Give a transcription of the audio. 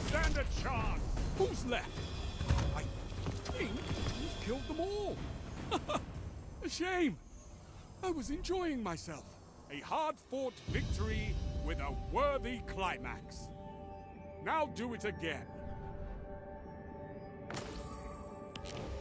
stand a chance. Who's left? I think we've killed them all. A shame. I was enjoying myself. A hard-fought victory with a worthy climax. Now do it again.